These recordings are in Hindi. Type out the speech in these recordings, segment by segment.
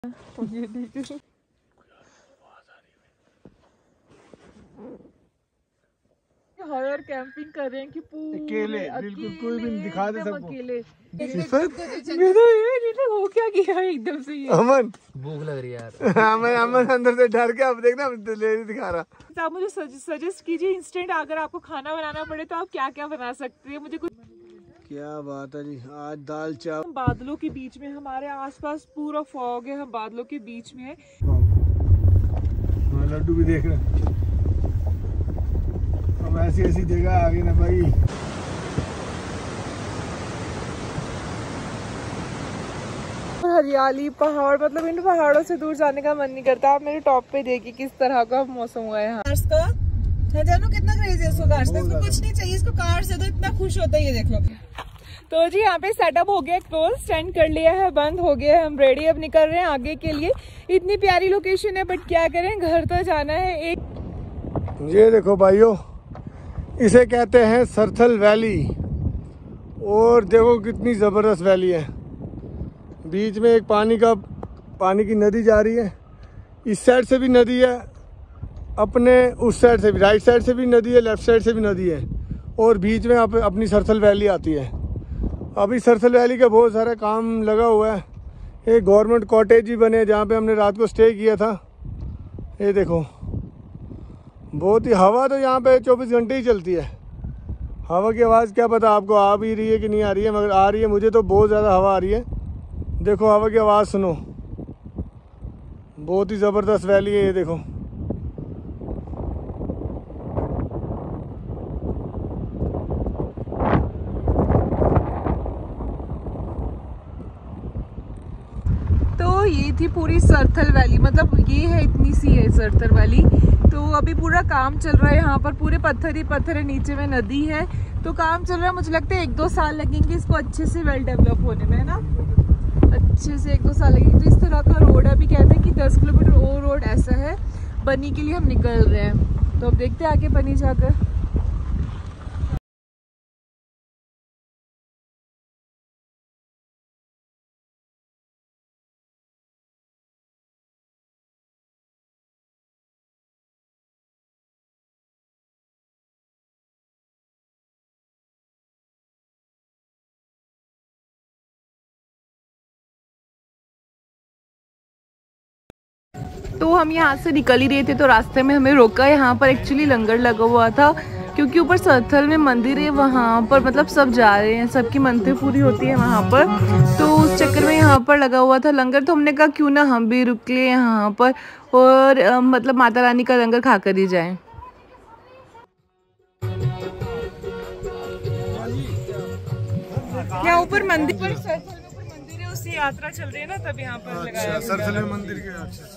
हॉरर कैंपिंग कर रहे हैं कि अकेले, बिल्कुल कोई भी नहीं दिखा दे सबको। अकेले हो क्या गया एकदम से ये? अमन भूख लग रही है यार। अमन अंदर से डर के, अब देखना ले दिखा रहा। आप मुझे सजेस्ट कीजिए इंस्टेंट अगर आपको खाना बनाना पड़े तो आप क्या क्या बना सकती है, मुझे कुछ। क्या बात है जी, आज दाल चावल। हम बादलों के बीच में, हमारे आसपास पूरा फॉग है, हम बादलों के बीच में है। लड्डू भी देख रहे हैं। अब ऐसी ऐसी जगह आ गई ना भाई। हरियाली, पहाड़, मतलब इन पहाड़ों से दूर जाने का मन नहीं करता। आप मेरे टॉप पे देखिए किस तरह का मौसम हुआ है यहाँ का। जानू कितना क्रेज है इसको कार से, इसको कुछ नहीं चाहिए, इसको कार से तो इतना खुश होता है, ये देख लो। तो जी यहाँ पे सेटअप हो गया, क्लोज, स्टैंड कर लिया है, बंद हो गया है, हम रेडी अब निकल रहे हैं आगे के लिए। इतनी प्यारी लोकेशन है बट क्या करें, घर तो जाना है। एक ये देखो भाइयों, इसे कहते हैं सरथल वैली, और देखो कितनी जबरदस्त वैली है। बीच में एक पानी की नदी जा रही है, इस साइड से भी नदी है, अपने उस साइड से भी, राइट साइड से भी नदी है, लेफ्ट साइड से भी नदी है, और बीच में अपनी सरथल वैली आती है। अभी सरथल वैली का बहुत सारा काम लगा हुआ है। एक गवर्नमेंट कॉटेज भी बने जहाँ पे हमने रात को स्टे किया था। ये देखो, बहुत ही हवा तो यहाँ पे 24 घंटे ही चलती है। हवा की आवाज़ क्या पता आपको आ भी रही है कि नहीं आ रही है, मगर आ रही है, मुझे तो बहुत ज़्यादा हवा आ रही है। देखो हवा की आवाज़ सुनो, बहुत ही ज़बरदस्त वैली है ये देखो। तो ये थी पूरी सरथल वैली, मतलब ये है, इतनी सी है सरथल वैली। तो अभी पूरा काम चल रहा है यहाँ पर, पूरे पत्थर ही पत्थर है, नीचे में नदी है, तो काम चल रहा है। मुझे लगता है 1-2 साल लगेंगे इसको अच्छे से वेल डेवलप होने में, है ना, अच्छे से 1-2 साल लगेंगे। तो इस तरह का रोड है, अभी कहते हैं कि 10 किलोमीटर और रोड ऐसा है। बनी के लिए हम निकल रहे हैं, तो अब देखते हैं आगे बनी जाकर। तो हम यहाँ से निकल ही रहे थे, तो रास्ते में हमें रोका। यहाँ पर एक्चुअली लंगर लगा हुआ था, क्योंकि ऊपर सरथल में मंदिर है, वहाँ पर मतलब सब जा रहे हैं, सबकी मनतें पूरी होती है वहाँ पर। तो उस चक्कर में यहाँ पर लगा हुआ था लंगर, तो हमने कहा क्यों ना हम भी रुक ले यहाँ पर, और मतलब माता रानी का लंगर खा कर ही जाएं। क्या ऊपर मंदिर पर, सरथल में ऊपर मंदिर है, उसकी यात्रा चल रही है ना, तब यहाँ पर लगाया सरथल मंदिर के।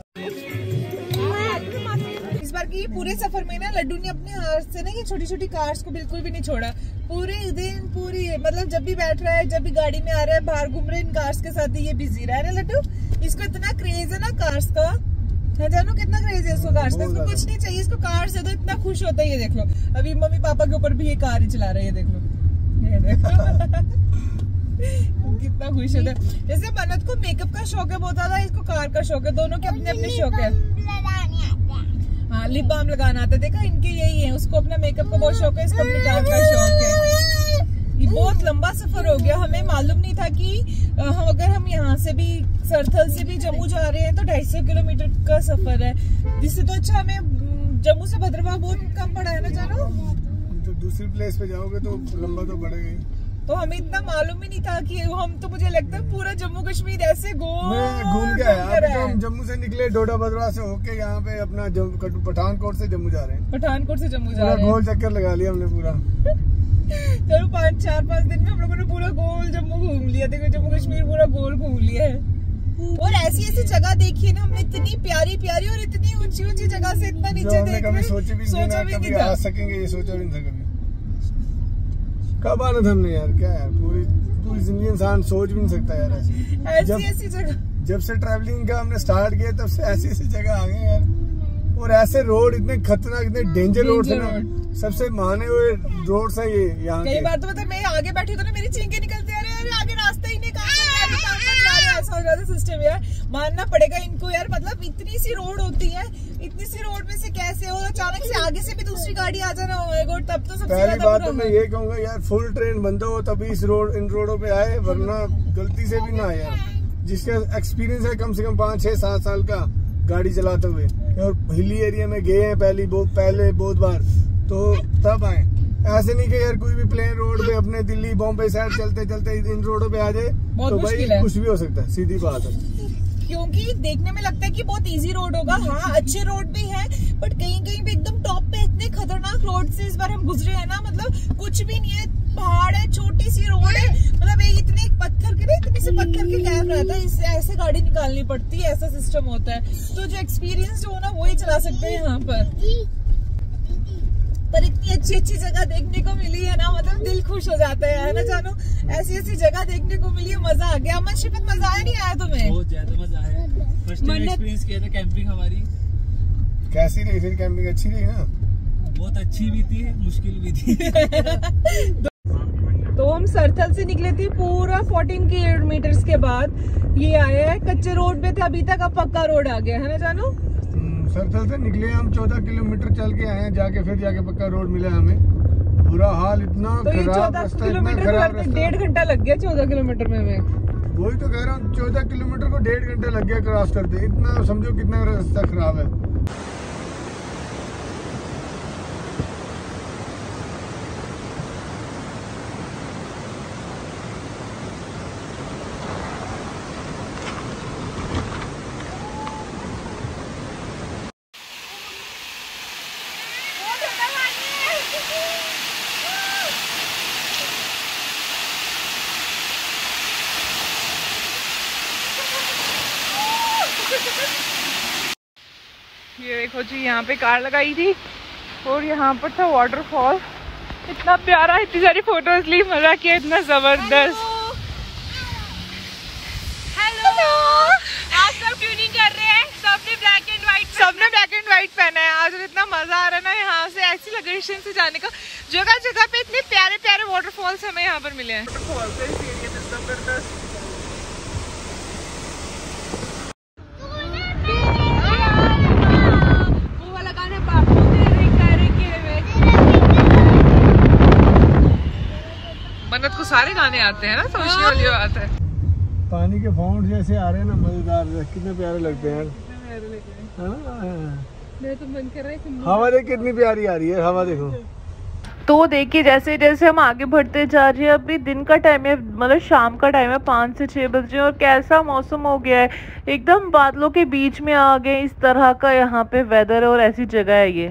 इस बार की पूरे सफर में ना लड्डू ने अपने हाथ से ना ये छोटी छोटी कार्स को बिल्कुल भी नहीं छोड़ा। पूरे दिन पूरी मतलब जब भी बैठ रहा है, जब भी गाड़ी में आ रहा है, बाहर घूम रहे, इन कार्स के साथ ही ये बिजी रहा है ना लड्डू। इसको इतना क्रेज है ना कार्स का, है जानू कितना क्रेज है इसको कार्स का, इसको कुछ नहीं चाहिए, इसको कार से तो इतना खुश होता है। ये देख लो, अभी मम्मी पापा के ऊपर भी ये कार ही चला रहा है, ये देख लो, ये देखो कितना खुश होता है। जैसे मनत को मेकअप का शौक है बहुत ज्यादा, इसको कार का शौक है, दोनों के अपने अपने शौक है। हाँ, लिप बाम लगाना आता है, देखा इनके यही है, उसको अपना मेकअप का बहुत शौक है, इसको अपनी कार का शौक है। ये बहुत लंबा सफर हो गया, हमें मालूम नहीं था कि हम यहाँ से भी, सरथल से भी जम्मू जा रहे हैं तो 250 किलोमीटर का सफर है, जिससे तो अच्छा हमें जम्मू से भद्रवाह बहुत कम पड़ा है ना जानो। तो दूसरी प्लेस पे जाओगे तो लंबा तो पड़ेगा ही। तो हमें इतना मालूम ही नहीं था कि हम, तो मुझे लगता है पूरा जम्मू कश्मीर ऐसे घूम के आया। तो हम जम्मू से निकले, डोडा भद्रवाह से होके यहाँ पे अपना पठानकोट से जम्मू जा रहे हैं। पठानकोट से जम्मू जा रहे हैं, गोल चक्कर लगा लिया हमने पूरा। चलो 4-5 दिन में हम लोगों ने पूरा गोल जम्मू घूम लिया। देखो जम्मू कश्मीर पूरा गोल घूम लिया है। और ऐसी ऐसी जगह देखी है ना हमने, इतनी प्यारी प्यारी और इतनी ऊंची ऊंची जगह से इतना नीचे देख रहे, सोचा भी नहीं था सकेंगे, ये सोचा भी नहीं था कभी। कब आना था हमने यार, क्या यार, पूरी जिंदगी इंसान सोच भी नहीं सकता यार ऐसी जगह। जब से ट्रैवलिंग का हमने स्टार्ट किया तब से ऐसी ऐसी जगह आ गए यार, और ऐसे रोड इतने खतरनाक, इतने डेंजर रोड है ना, सबसे माने हुए रोड है ये यहाँ। कई बार तो मतलब मैं आगे बैठी तो ना मेरी चींकें निकलती आ रही है, आगे रास्ता ही नहीं, कहाँ ऐसा हो जाता सिस्टम यार, मानना पड़ेगा इनको यार। मतलब इतनी सी रोड होती है, इतनी सी रोड में से कैसे हो अचानक से आगे से भी दूसरी गाड़ी आ जाना, हो तब तो सबसे पहली बात तो मैं ये कहूँगा यार, फुल ट्रेन बंद हो तभी इन रोडों पे आए, वरना गलती से भी ना आए यार। जिसका एक्सपीरियंस है कम से कम 5, 6, 7 साल का गाड़ी चलाते हुए, और हिली एरिया में गए हैं पहले बहुत बार, तो तब आए। ऐसे नहीं कि यार कोई भी प्लेन रोड पे अपने दिल्ली बॉम्बे साइड चलते चलते इन रोडों पे आ जाए तो भाई कुछ भी हो सकता है, सीधी बात है। क्योंकि देखने में लगता है कि बहुत इजी रोड होगा, हाँ अच्छे रोड भी है, बट कहीं कहीं पे एकदम टॉप पे इतने खतरनाक रोड से इस बार हम गुजरे हैं ना, मतलब कुछ भी नहीं है, पहाड़ है, छोटी सी रोड है, मतलब इतने पत्थर के इतने से पत्थर के गैप रहता है, इससे ऐसे गाड़ी निकालनी पड़ती है, ऐसा सिस्टम होता है। तो जो एक्सपीरियंस हो ना वही चला सकते हैं यहाँ पर इतनी अच्छी अच्छी जगह देखने को मिली है ना, मतलब दिल खुश हो जाता है ना जानू, ऐसी ऐसी जगह देखने को मिली है, मजा आ गया। अमन शिफत मजा आया नहीं आया तुम्हें? बहुत ज्यादा मजा आया, फर्स्ट टाइम एक्सपीरियंस किया था कैंपिंग हमारी। कैसी रही फिर कैंपिंग? अच्छी रही ना? बहुत अच्छी भी थी, मुश्किल भी थी। तो हम सरथल से निकले थे, पूरा 14 किलोमीटर के बाद ये आया है, कच्चे रोड पे थे अभी तक, अब पक्का रोड आ गया है ना जानू। सरथल से निकले हम 14 किलोमीटर चल के आए हैं, फिर जाके पक्का रोड मिला हमें। बुरा हाल, इतना तो खराब रास्ता, इतना खराब रास्ता। 1.5 घंटा लग गया 14 किलोमीटर में हमें। वही तो कह रहा हूँ, 14 किलोमीटर को 1.5 घंटा लग गया क्रॉस करते, इतना समझो कितना रास्ता खराब है। ये देखो जी, यहाँ पे कार लगाई थी और यहाँ पर था वाटरफॉल, इतना प्यारा, इतनी सारी फोटोज ली, मजा किया, इतना जबरदस्त। हेलो, आज सब ट्यूनिंग कर रहे हैं, सबने ब्लैक एंड व्हाइट पहना है आज, और इतना मजा आ रहा है ना यहाँ से, ऐसी लोकेशन से जाने का। जगह जगह पे इतने प्यारे प्यारे वाटरफॉल्स हमें यहाँ पर मिले हैं। जबरदस्त। मन्नत को सारे गाने आते हैं ना, सोचने वाली बात है। पानी के फाउंट जैसे आ रहे हैं ना, मजेदार, कितने प्यारे लगते हैं यार। मेरा तो मन कर रहा है। हवा देख कितनी प्यारी आ रही है, हवा देखो। तो देखिए जैसे जैसे हम आगे बढ़ते जा रहे हैं, अभी दिन का टाइम है, मतलब शाम का टाइम है, 5 से 6 बजे, और कैसा मौसम हो गया है, एकदम बादलों के बीच में आ गए, इस तरह का यहाँ पे वेदर है और ऐसी जगह है ये।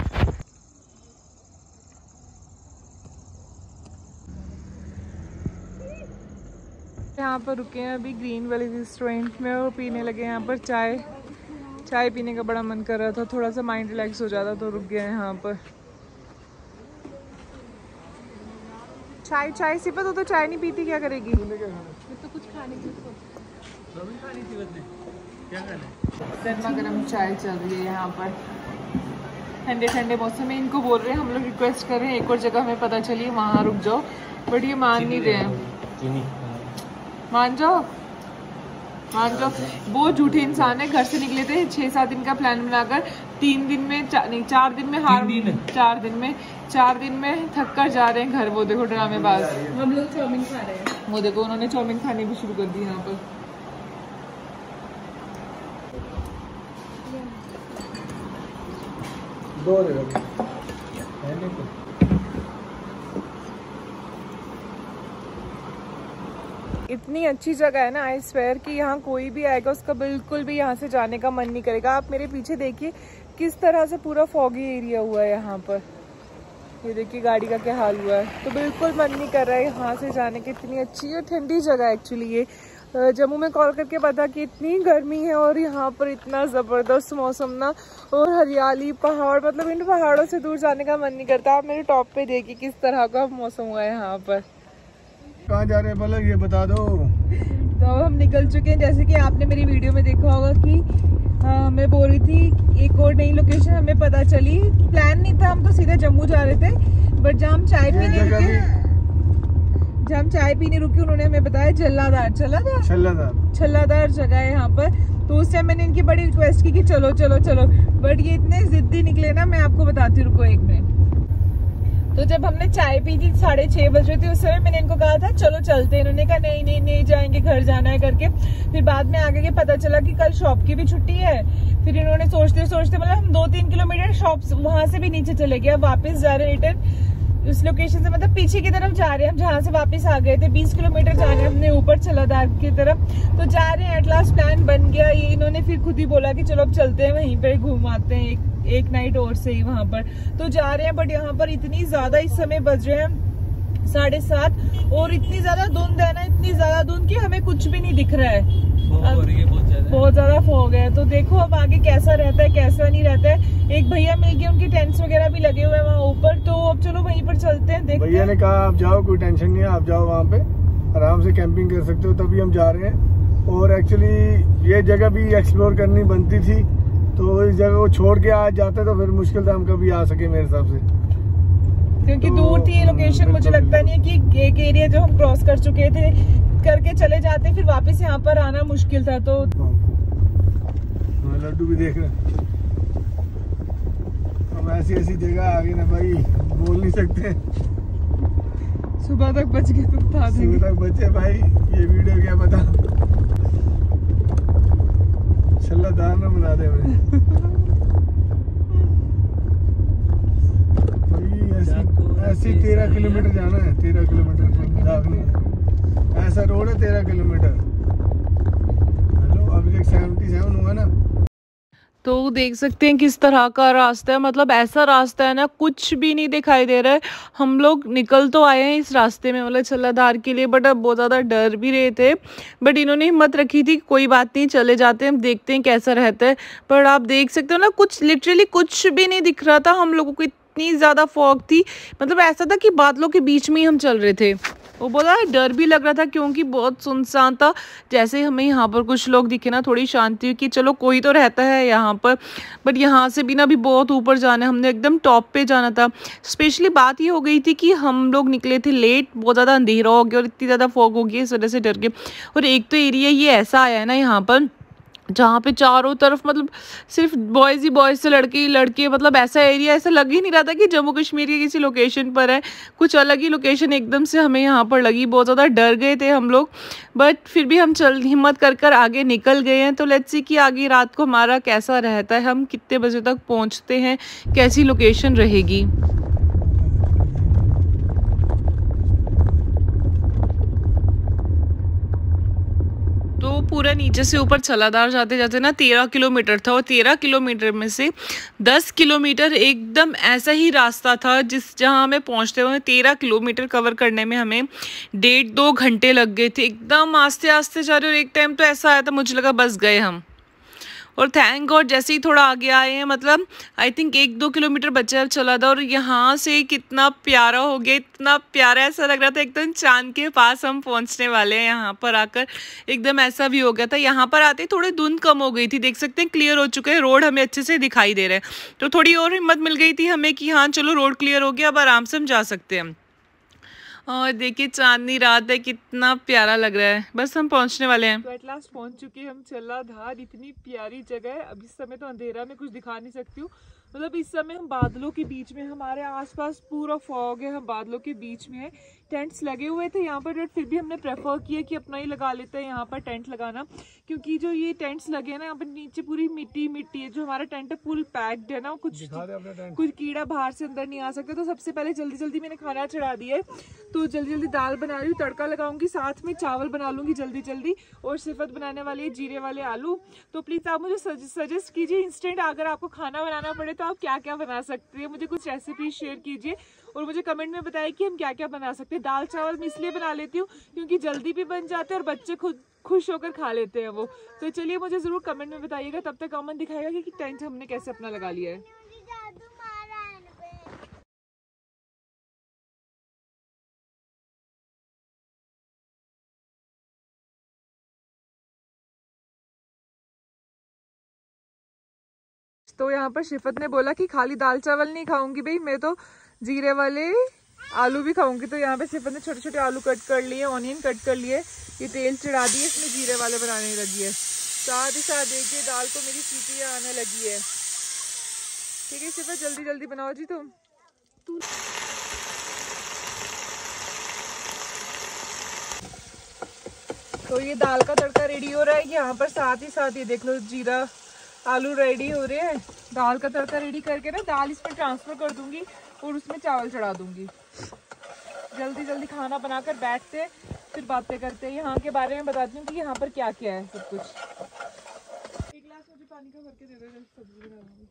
यहाँ पर रुके हैं अभी ग्रीन वैली रेस्टोरेंट में, और पीने लगे यहाँ पर चाय पीने का बड़ा मन कर रहा था, थोड़ा सा माइंड रिलैक्स हो जाता, तो रुक गए हैं यहाँ पर। चाय सिपत हो तो चाय नहीं पीती, क्या करेगी? तो कुछ खाने की गर्मा गर्म चाय चल रही है यहाँ पर, ठंडे ठंडे मौसम में। इनको बोल रहे हैं, हम लोग रिक्वेस्ट कर रहे हैं, एक और जगह हमें पता चली वहाँ रुक जाओ, बट ये मान नहीं रहे हैं। मान जाओ, वो झूठे इंसान है। घर से निकले थे 6-7 दिन का प्लान बनाकर, 4 दिन में 4 दिन में थक कर जा रहे हैं घर। वो देखो ड्रामेबाज, हम लोग चाउमीन खा रहे हैं, वो देखो उन्होंने चाउमीन खानी भी शुरू कर दी यहाँ पर। इतनी अच्छी जगह है ना, आई स्वेयर कि यहाँ कोई भी आएगा उसका बिल्कुल भी यहाँ से जाने का मन नहीं करेगा। आप मेरे पीछे देखिए किस तरह से पूरा फॉगी एरिया हुआ है यहाँ पर, ये देखिए गाड़ी का क्या हाल हुआ है, तो बिल्कुल मन नहीं कर रहा है यहाँ से जाने की। इतनी अच्छी और ठंडी जगह एक्चुअली ये। जम्मू में कॉल करके पता कि इतनी गर्मी है और यहाँ पर इतना ज़बरदस्त मौसम ना, और हरियाली, पहाड़, मतलब इन पहाड़ों से दूर जाने का मन नहीं करता। आप मेरे टॉप पे देखिए किस तरह का मौसम हुआ है यहाँ पर। कहाँ जा रहे हैं पलक, ये बता दो। तो हम निकल चुके हैं, जैसे कि आपने मेरी वीडियो में देखा होगा कि मैं बोल रही थी एक और नई लोकेशन हमें पता चली। प्लान नहीं था, हम तो सीधे जम्मू जा रहे थे, बट जहाँ हम चाय पीने रुके, जब हम चाय पीने रुके उन्होंने हमें बताया छल्लादार जगह है यहाँ पर। तो उस टाइम मैंने इनकी बड़ी रिक्वेस्ट की कि चलो चलो चलो, बट ये इतने जिद्दी निकले ना, मैं आपको बताती हूँ, रुको एक मिनट। तो जब हमने चाय पी थी 6:30 बज रहे थे, उस समय मैंने इनको कहा था चलो चलते हैं, इन्होंने कहा नहीं नहीं नहीं जाएंगे, घर जाना है करके। फिर बाद में आगे के पता चला कि कल शॉप की भी छुट्टी है। फिर इन्होंने सोचते सोचते मतलब हम 2-3 किलोमीटर शॉप वहां से भी नीचे चले गए, वापस जा रहे रिटर्न उस लोकेशन से, मतलब पीछे की तरफ जा रहे हैं हम जहाँ से वापस आ गए थे। 20 किलोमीटर जा रहे हैं हमने ऊपर छल्लादार की तरफ, तो जा रहे हैं। एट लास्ट प्लान बन गया ये, इन्होंने फिर खुद ही बोला कि चलो अब चलते हैं, वहीं पे घूम आते हैं एक नाइट और से ही वहां पर। तो जा रहे हैं, बट यहाँ पर इतनी ज्यादा इस समय बज रहे हैं 7:30 और इतनी ज्यादा धुंध है ना, इतनी ज्यादा धुंध कि हमें कुछ भी नहीं दिख रहा है, बहुत ज्यादा फॉग है। तो देखो अब आगे कैसा रहता है कैसा नहीं रहता है। एक भैया मिल गए, उनके टेंट्स वगैरह भी लगे हुए हैं वहाँ ऊपर, तो अब चलो वहीं पर चलते हैं, देखते हैं। भैया ने कहा आप जाओ, कोई टेंशन नहीं है, आप जाओ वहाँ पे आराम से कैंपिंग कर सकते हो, तभी हम जा रहे हैं। और एक्चुअली ये जगह भी एक्सप्लोर करनी बनती थी, तो इस जगह को छोड़ के आज जाते तो फिर मुश्किल था हम कभी आ सके मेरे हिसाब से, क्योंकि दूर थी ये लोकेशन। मुझे लगता नहीं है कि एक एरिया जो हम क्रॉस कर चुके थे करके चले जाते, फिर वापस यहाँ पर आना मुश्किल था। तो लड्डू भी देख रहे हैं, हम ऐसी ऐसी जगह आ गए ना भाई, बोल नहीं सकते। सुबह तक बच गए, तुम था सुबह तक बचे भाई, ये वीडियो क्या पता छल्लादार ना बना दे ऐसी 13 किलोमीटर जाना है, 13 किलोमीटर भागनी है, ऐसा रोड है 13 किलोमीटर। हेलो अभी तक 77 हुआ ना। तो देख सकते हैं किस तरह का रास्ता है, मतलब ऐसा रास्ता है ना कुछ भी नहीं दिखाई दे रहा है। हम लोग निकल तो आए हैं इस रास्ते में मतलब छल्लादार के लिए, बट अब बहुत ज़्यादा डर भी रहे थे, बट इन्होंने हिम्मत रखी थी कोई बात नहीं चले जाते हैं, हम देखते हैं कैसा रहता है। पर आप देख सकते हो ना कुछ लिटरली कुछ भी नहीं दिख रहा था हम लोगों को, इतनी ज़्यादा फॉग थी, मतलब ऐसा था कि बादलों के बीच में ही हम चल रहे थे। वो बहुत ज़्यादा डर भी लग रहा था क्योंकि बहुत सुनसान था। जैसे हमें यहाँ पर कुछ लोग दिखे ना, थोड़ी शांति हुई कि चलो कोई तो रहता है यहाँ पर, बट यहाँ से भी ना भी बहुत ऊपर जाना है, हमने एकदम टॉप पे जाना था। स्पेशली बात ये हो गई थी कि हम लोग निकले थे लेट, बहुत ज़्यादा अंधेरा हो गया और इतनी ज़्यादा फॉग हो गई, इस वजह से डर गए। और एक तो एरिया ये ऐसा आया है ना यहाँ पर जहाँ पे चारों तरफ मतलब सिर्फ बॉयज़ ही बॉयज़ से लड़के ही लड़के, मतलब ऐसा एरिया ऐसा लग ही नहीं रहा था कि जम्मू कश्मीर के किसी लोकेशन पर है, कुछ अलग ही लोकेशन एकदम से हमें यहाँ पर लगी। बहुत ज़्यादा डर गए थे हम लोग, बट फिर भी हम हिम्मत कर आगे निकल गए हैं। तो लेट्स सी कि आगे रात को हमारा कैसा रहता है, हम कितने बजे तक पहुँचते हैं, कैसी लोकेशन रहेगी। तो पूरा नीचे से ऊपर छल्लादार जाते जाते ना 13 किलोमीटर था, और 13 किलोमीटर में से 10 किलोमीटर एकदम ऐसा ही रास्ता था जहाँ हमें पहुँचते हुए 13 किलोमीटर कवर करने में हमें 1.5-2 घंटे लग गए थे। एकदम आस्ते आस्ते जा रहे, और एक टाइम तो ऐसा आया था मुझे लगा बस गए हम। और थैंक गॉड जैसे ही थोड़ा आगे आए हैं, मतलब आई थिंक 1-2 किलोमीटर बचा चला था, और यहाँ से कितना प्यारा हो गया, इतना प्यारा ऐसा लग रहा था एकदम चांद के पास हम पहुँचने वाले हैं। यहाँ पर आकर एकदम ऐसा भी हो गया था। यहाँ पर आते थोड़ी धुंध कम हो गई थी, देख सकते हैं क्लियर हो चुके हैं, रोड हमें अच्छे से दिखाई दे रहे हैं। तो थोड़ी और हिम्मत मिल गई थी हमें कि हाँ चलो रोड क्लियर हो गया, अब आराम से हम जा सकते हैं। और देखिए चांदनी रात है, कितना प्यारा लग रहा है। बस हम पहुंचने वाले हैं। तो एट लास्ट पहुंच चुके हैं हम छल्लाधार। इतनी प्यारी जगह है, अब इस समय तो अंधेरा में कुछ दिखा नहीं सकती हूँ, मतलब इस समय हम बादलों के बीच में, हमारे आसपास पूरा फॉग है, हम बादलों के बीच में है। टेंट्स लगे हुए थे यहाँ पर, बट फिर भी हमने प्रेफर किया कि अपना ही लगा लेते हैं यहाँ पर टेंट लगाना, क्योंकि जो ये टेंट्स लगे हैं ना यहाँ पर नीचे पूरी मिट्टी मिट्टी है। जो हमारा टेंट है फुल पैक्ड है ना, कुछ कीड़ा बाहर से अंदर नहीं आ सकता। तो सबसे पहले जल्दी जल्दी मैंने खाना चढ़ा दिया है, तो जल्दी जल्दी दाल बना रही हूँ, तड़का लगाऊंगी, साथ में चावल बना लूंगी जल्दी जल्दी, और सिफत बनाने वाली है जीरे वाले आलू। तो प्लीज आप मुझे सजेस्ट कीजिए इंस्टेंट अगर आपको खाना बनाना पड़े तो आप क्या क्या बना सकते हैं, मुझे कुछ रेसिपी शेयर कीजिए और मुझे कमेंट में बताइए कि हम क्या क्या बना सकते हैं। दाल चावल मैं इसलिए बना लेती हूँ क्योंकि जल्दी भी बन जाते हैं और बच्चे खुद खुश होकर खा लेते हैं वो। तो चलिए मुझे जरूर कमेंट में बताइएगा, तब तक अमन दिखाएगा कि टेंट हमने कैसे अपना लगा लिया है। तो यहाँ पर शिफत ने बोला कि खाली दाल चावल नहीं खाऊंगी भाई, मैं तो जीरे वाले आलू भी खाऊंगी। तो यहाँ पे सिर्फ ने छोटे छोटे आलू कट कर लिए, ऑनियन कट कर लिए, ये तेल चढ़ा दिए, इसमें जीरे वाले बनाने लगी है। साथ ही साथ देखिए दाल को मेरी सीटी आने लगी है। ठीक है सिर्फ जल्दी जल्दी बनाओ जी तुम। तो ये दाल का तड़का रेडी हो रहा है यहाँ पर। साथ ही साथ ये देख लो जीरा आलू रेडी हो रहे हैं। दाल का तड़का रेडी करके ना दाल इसमें ट्रांसफर कर दूंगी और उसमें चावल चढ़ा दूंगी। जल्दी जल्दी खाना बनाकर बैठते फिर बातें करते हैं। यहाँ के बारे में बताती हूँ कि यहाँ पर क्या क्या है सब कुछ। एक गिलास मुझे पानी का भर के दे दो, सब्जी बना दूंगी।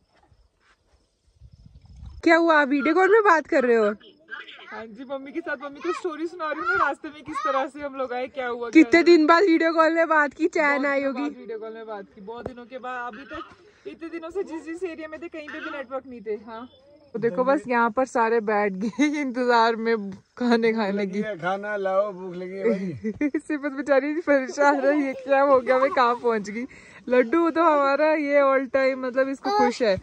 क्या हुआ, आप वीडियो कॉल में बात कर रहे हो? हाँ जी मम्मी के साथ। मम्मी को स्टोरी सुना रही हूँ ना रास्ते में, किस तरह से हम लोग आए, क्या हुआ। कितने दिन बाद वीडियो कॉल में बात की, चैन आई होगी। वीडियो कॉल में बात की बहुत दिनों के बाद। अभी तक इतने दिनों से जिस एरिया में थे कहीं पे भी नेटवर्क नहीं थे। हाँ तो देखो बस यहाँ पर सारे बैठ गए इंतजार में खाने खाने की। खाना लाओ, भूख लगी है भाई। सिर्फ बेचारी परेशान रही है, क्या हो गया, मैं कहाँ पहुँच गई। लड्डू तो हमारा ये ऑल टाइम मतलब इसको खुश है।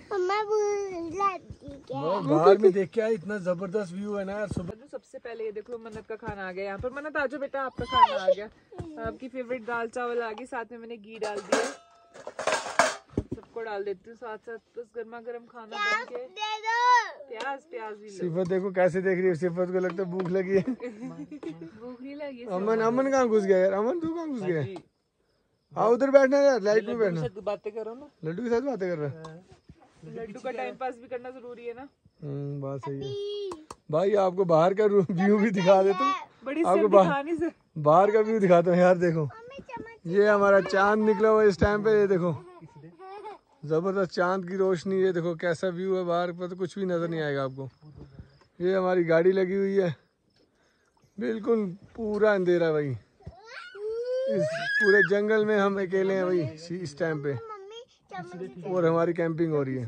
बाहर में देख के इतना जबरदस्त व्यू है ना यार। सुबह सबसे पहले ये देखो मन्नत का खाना आ गया यहाँ पर। मन्नत आजो बेटा, आपका खाना आ गया। आपकी फेवरेट दाल चावल आ गई, साथ में मैंने घी डाल दिया। सबको डाल देती हूँ साथ साथ, बस गर्मा गर्म खाना बन के। प्याज भी सिफत देखो कैसे देख रही है। सिफत को लगता है भूख लगी है। भूख नहीं लगी। अमन कहाँ घुस गया यार? अमन तू कहाँ घुस गया? हाँ उधर बैठना यार, लाइट में बैठना। बातें करो ना, लड्डू के साथ बातें कर रहा है। लड्डू का टाइम पास भी करना जरूरी है ना। बात सही है भाई। आपको बाहर का व्यू भी दिखा देता हूँ। आपको बाहर का व्यू दिखाता हूँ यार। देखो ये हमारा चांद निकला हुआ इस टाइम पे। ये देखो जबरदस्त चांद की रोशनी। ये देखो कैसा व्यू है बाहर पर, तो कुछ भी नजर नहीं आएगा आपको। ये हमारी गाड़ी लगी हुई है, बिल्कुल पूरा अंधेरा भाई। इस पूरे जंगल में हम अकेले हैं भाई इस टाइम पे, और हमारी कैंपिंग हो रही है।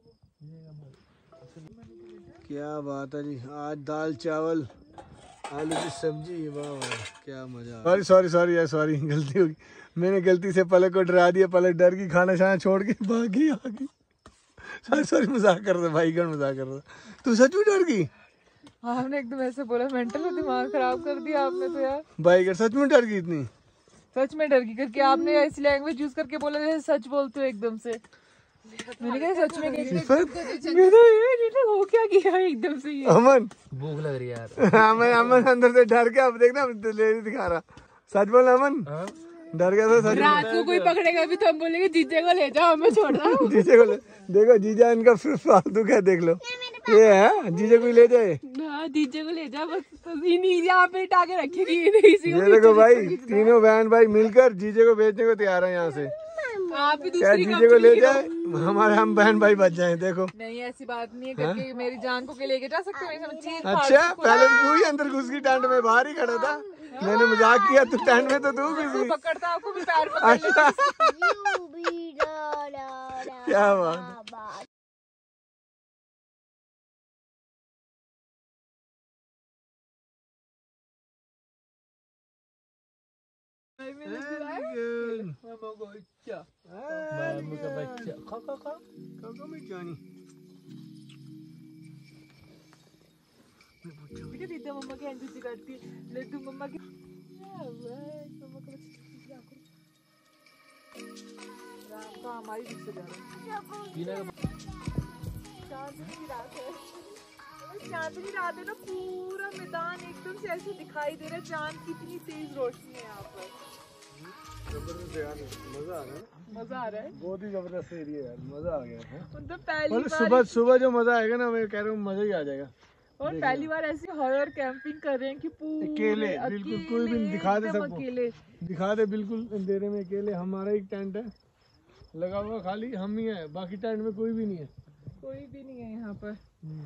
क्या बात है जी। आज दाल चावल आलू की सब्जी, वाह वाह क्या मजा। सॉरी गलती होगी। मैंने गलती से पलक को डरा दिया। पलक डर की, खाना शाना छोड़ के भागी आगी। सॉरी मजाक कर रहा, भाईगण मजाक कर रहा। तू सच में डर गई? आपने एकदम ऐसे बोला, मेंटल दिमाग खराब कर दिया आपने तो यार। भाईगण सच में डर गई इतनी? सच में डर गई करके आपने ऐसी लैंग्वेज यूज करके बोला जैसे सच बोलते हो एकदम से। मैंने कहा सच में हो क्या किया एकदम से ये। अमन भूख लग रही है यार। अमन अंदर से डर के, अब देखना दिखा रहा। सच बोल अमन, डर गया था सच। रात को कोई पकड़ेगा भी तो हम बोलेंगे जीजे को ले जाओ, हमें छोड़ दो। जीजे को देखो, जीजा इनका फालतू क्या देख लो। ये है जीजे को ले जाए। हाँ जीजे को ले जाओ बस, यहाँ पे टाके रखेगी। ये देखो भाई तीनों बहन भाई मिलकर जीजे को भेजने को तैयार है यहाँ से। आप भी क्या जीजे को ले जाए, हम बहन भाई बच जाए। देखो नहीं ऐसी बात नहीं है करके मेरी जान को लेके जा सकते हो। अच्छा पहले तू ही अंदर घुस गई टेंट में, बाहर ही खड़ा था। मैंने मजाक किया, तू टेंट में तो तू घुस पकड़ता, आपको भी पैर पकड़ अच्छा क्या बात। मम्मा की एनसीसी करती है, लड्डू मम्मा की। हमारी दिख से जा रहा चांदनी रात है ना, पूरा मैदान एकदम से ऐसे दिखाई दे रहा है। चांद की इतनी तेज रोशनी है यहाँ पर। मजा आ रहा है। बहुत ही जबरदस्त एरिया है यार, मजा आ गया है। मतलब पहली बार सुबह जो मजा आएगा ना, मैं कह रहा हूँ मजा ही आ जाएगा। और पहली बार ऐसी हॉरर कैंपिंग कर रहे हैं कि अकेले बिल्कुल कोई भी दिखा दे सबको, दिखा दे बिल्कुल अंधेरे में अकेले। हमारा एक टेंट है लगा हुआ, खाली हम ही है, बाकी टेंट में कोई भी नहीं है। कोई भी नहीं है यहाँ पर।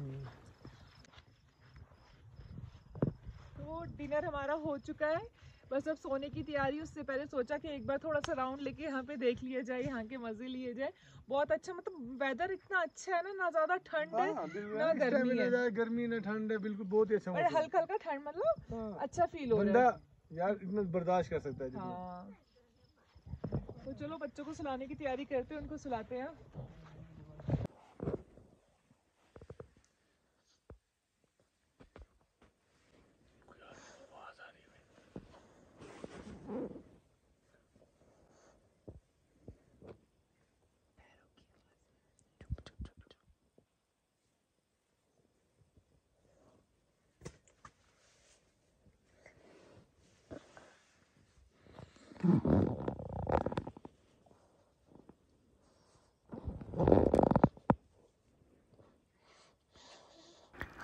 तो डिनर हमारा हो चुका है, बस अब सोने की तैयारी। उससे पहले सोचा कि एक बार थोड़ा सा राउंड लेके यहाँ पे देख लिया जाए, यहाँ के मजे लिए जाए। बहुत अच्छा, मतलब वेदर इतना अच्छा है ना ज्यादा ठंड है ना गर्मी है। गर्मी ना ठंड है, बिल्कुल बहुत ही अच्छा। और हल्का हल्का ठंड, मतलब अच्छा फील हो रहा है यार, इतना बर्दाश्त कर सकता है। हाँ। तो चलो बच्चों को सुलाने की तैयारी करते हैं, उनको सुलाते हैं।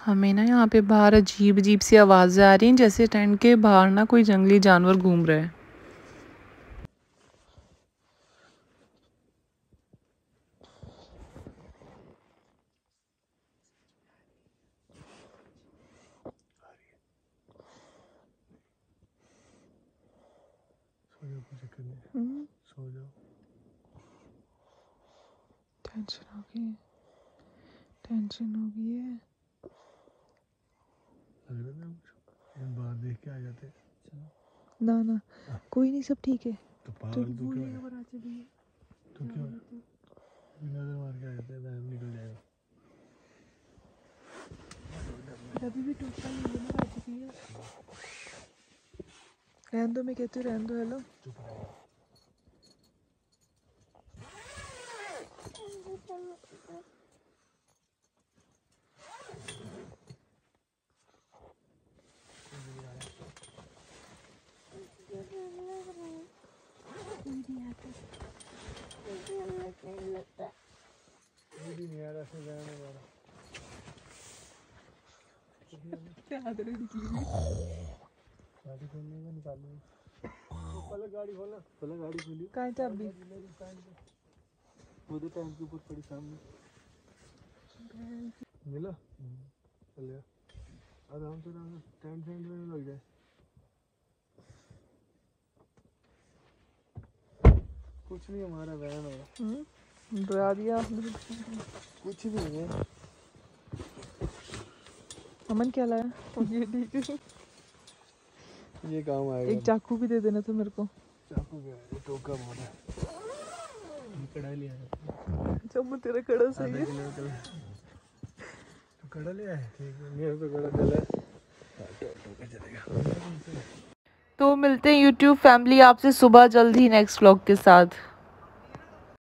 हमें ना यहाँ पे बाहर अजीब अजीब सी आवाज़ें आ रही हैं, जैसे टेंट के बाहर ना कोई जंगली जानवर घूम रहा है। सो जाओ। टेंशन हो गई है, टेंशन हो गई है। लग रहा है बाहर देख के आ जाते। ना ना कोई नहीं, सब ठीक है। तो पागल तू क्यों है? तू क्यों है? नजर मार के आ जाते हैं, वहम निकल जाएगा। अभी भी टोपा नहीं है ना, आज भी है। रहने दो, मैं कहती हूँ रहने दो। हेलो चुप रहो। नहीं आ रहा, से जाने वाला। गाड़ी खोलने का निकालने। पहले गाड़ी खोलना, पहले गाड़ी खोली। कहाँ चाबी? वो तो टैंक के ऊपर पड़ी सामने। मिला? चलिए आराम से टेंट में लग जाए। कुछ नहीं, हमारा वैन होगा। डरा दिया कुछ भी नहीं है। अमन क्या लाया? ये ठीक है, ये काम आएगा। एक चाकू भी दे देना तो मेरे को। चाकू क्या है? टोका बहुत है। कड़ा लिया है। चम्मू तेरा कड़ा सही है। तो कड़ा लिया है, ठीक है। मेरे तो कड़ा चला है, टोका चलेगा। तो मिलते हैं YouTube फैमिली आपसे सुबह जल्द ही नेक्स्ट व्लॉग के साथ।